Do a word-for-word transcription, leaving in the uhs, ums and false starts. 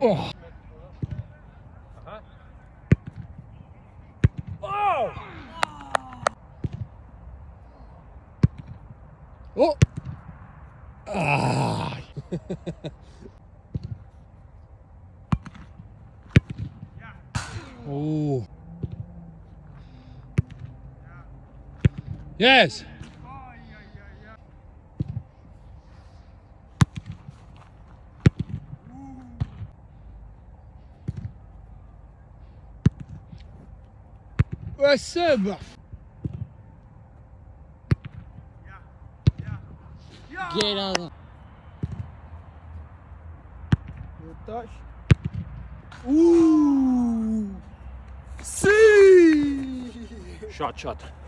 Oh. Oh! Oh! Ah! Oh! Yes! والسابع. Get out of Good touch. Ooh! See! Shot, shot.